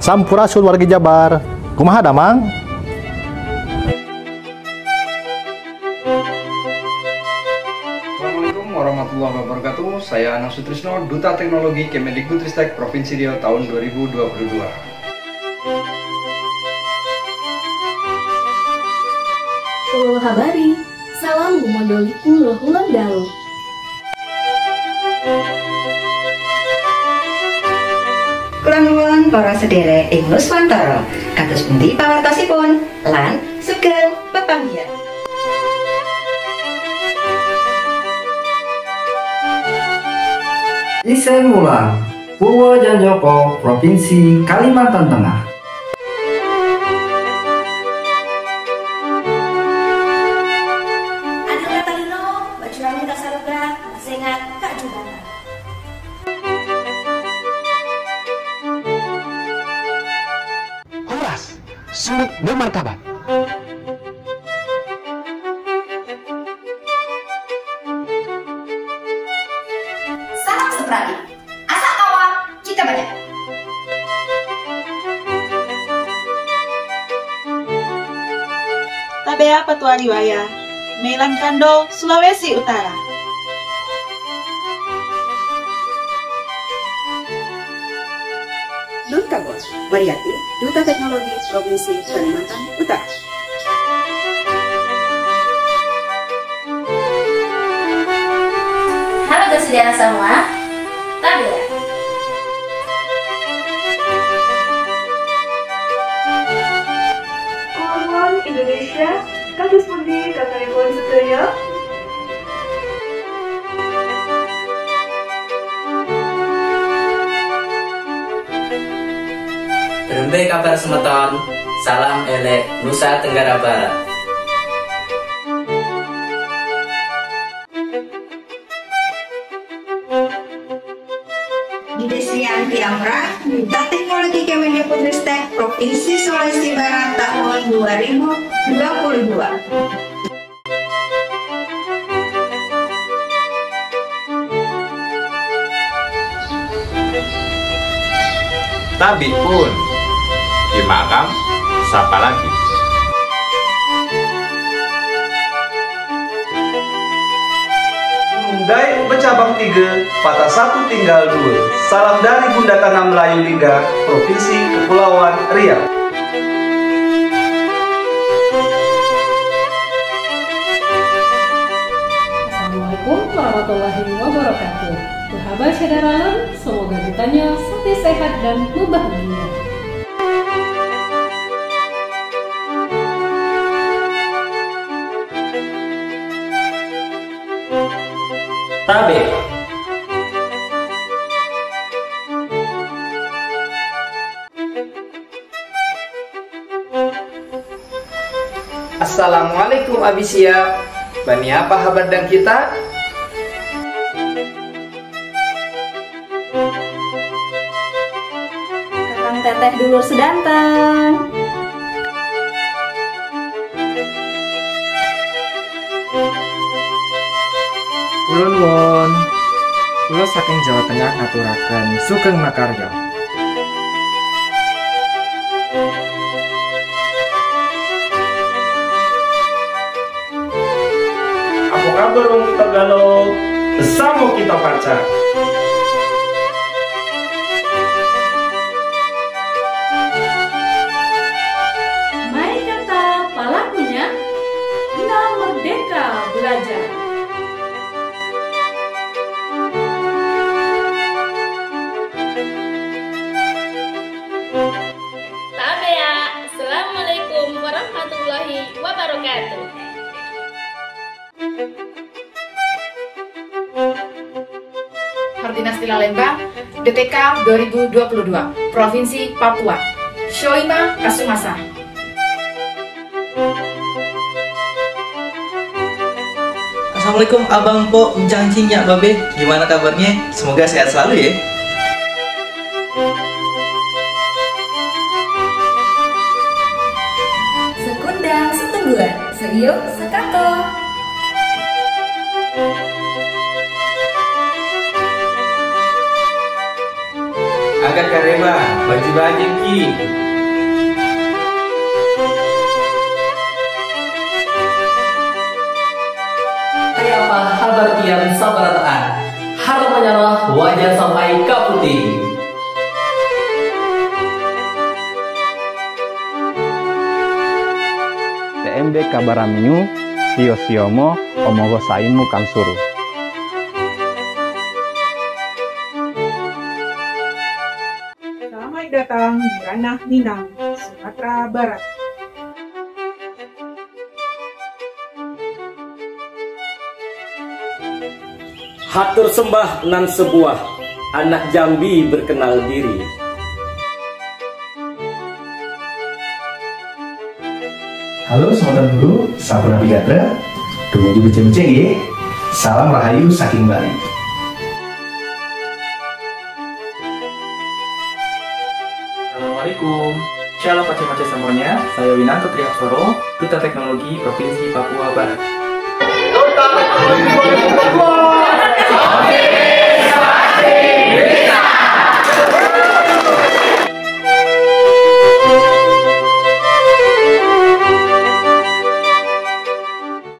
Sampurasun warga Jabar. Kumaha damang? Assalamualaikum warahmatullahi wabarakatuh. Saya Anang Sutrisno, Duta Teknologi Kemendikbudristek Provinsi Riau tahun 2022. Ulul habari, salam gumondoliku lohulang dalu. Kula nuwun para sedherek ing Nuswantara, kados pundi pawartosipun lan sugeng pepanggihan. Isen Wulan, Purwojanjoko, Provinsi Kalimantan Tengah. Anak Katarino, baju kami tak saroga, masih ingat Kak Jubana. Horas, surut bermartabat. Salam seprali, asa awak kita banyak. Tabea Patua Riwaya, Melan Kando, Sulawesi Utara. Nun Kagos, Wariati, Duta Teknologi Provinsi Kalimantan Utara. Halo kesediaan semua, Tabea. Hormon Indonesia, kados pundi kakanipun sedaya? Rembe kabar semeton, salam elek Nusa Tenggara Barat. Didesianti Amra, Duta Teknologi Kemendikbudristek Provinsi Sulawesi Barat tahun 2022. Tabi pun Kimakam siapa lagi? Dai bercabang 3, patah 1 tinggal 2. Salam dari Bunda Tanah Melayu Liga, Provinsi Kepulauan Riau. Assalamualaikum warahmatullahi wabarakatuh. Sahabat Syedaralan, semoga ditanya sampai sehat dan berbahagia. Tabe. Assalamualaikum Abisia. Bani apa kabar dan kita? Kakang teteh dulur sedanten. Ulun won, kula saking Jawa Tengah ngaturaken sugeng makarya. Apa kabar wong kita galau? Bersama kita pacar. Mari kata pelakunya, kita merdeka belajar. Tabea, Assalamualaikum warahmatullahi wabarakatuh. Hardinasti Lembang, DTK 2022, Provinsi Papua. Shoima Kasumasa. Assalamualaikum Abang Po, Encang Cinya Babe. Gimana kabarnya? Semoga sehat selalu ya. Sekundang setungguan, seiuk sekato. Jagat Karema, baju bajing ki. Apa kabar kian sabarataan? Harapannya lah wajan sampai kaputi. TMB Kabaramiu, Sio-siomo, Omogo Saimu Kamsuru. Selamat datang di Ranah Minang, Sumatera Barat. Hatur sembah nan sebuah, anak Jambi berkenal diri. Halo saudara guru, sahabat navigator, tumuju beceng-beceng ya. Salam rahayu saking Bali. Assalamualaikum. Shalom pace-pace semuanya. Saya Winanto Triaksoro, Duta Teknologi Provinsi Papua Barat. Duta Teknologi Papua Barat.